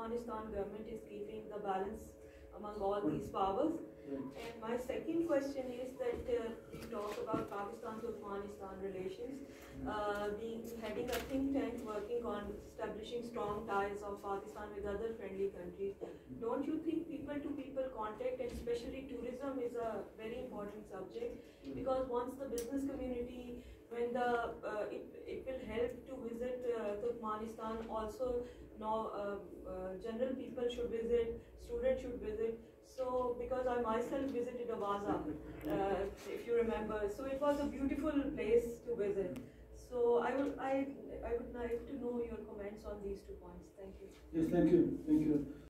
Turkmenistan government is keeping the balance among all these powers. And my second question is that we talk about Pakistan-Turkmenistan relations, being heading a think tank working on establishing strong ties of Pakistan with other friendly countries. Don't you think people-to-people contact, and especially tourism, is a very important subject? Because once the business community, when it will help to visit Turkmenistan, also general people should visit, students should visit. So, because I myself visited Avaza, if you remember, so it was a beautiful place to visit. So I would like to know your comments on these 2 points. Thank you. Yes, thank you.